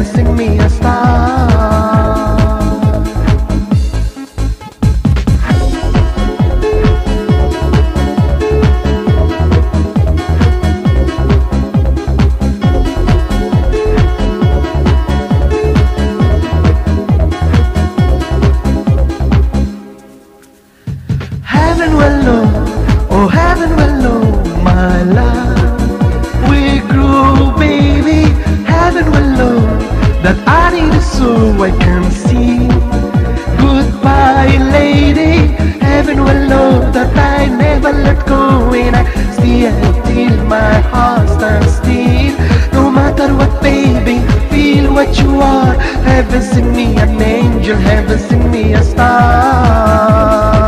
heaven send me a star. Heaven will know, oh heaven will know, my love. We grew, baby. Heaven will know that I need it so I can see. Goodbye, lady. Heaven will know that I never let go when I stay until my heart stands still. No matter what, baby, feel what you are. Heaven send me an angel, heaven send me a star.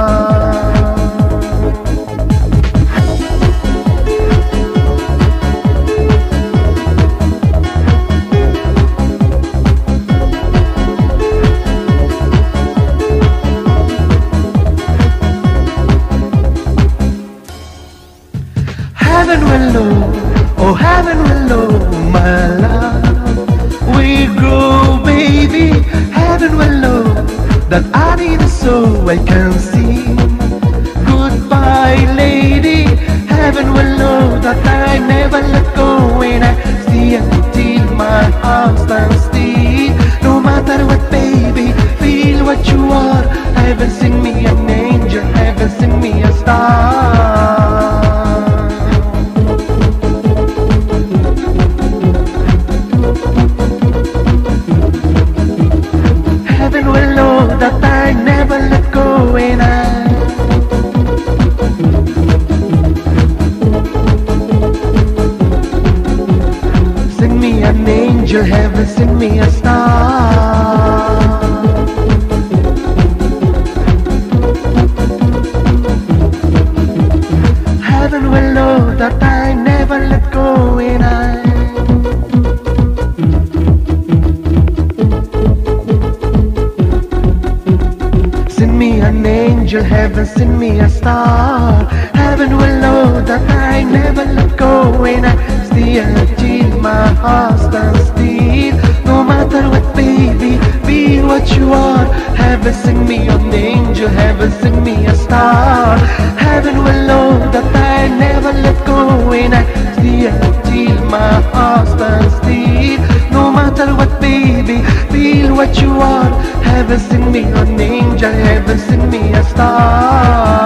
Heaven will know, oh heaven will know, my love. We grow, baby. Heaven will know that I need it so I can see. Goodbye, lady. Heaven will know that I never let go when I stay until my heart stands still. No matter what, baby, feel what you are. Heaven send me an angel, heaven send me a star. Heaven will know that I never let go when I send me an angel, heaven send me a star. Heaven will know that I never let go when I send me an angel, heaven send me a star. Heaven will know that I never let go when I stay until my heart stands still. No matter what, baby, be what you are. Heaven send me an angel, heaven send me a star. Heaven will know that I never let go when I stay until my heart stands still. No matter what, baby, feel what you are. Heaven send me an angel, heaven send me a star.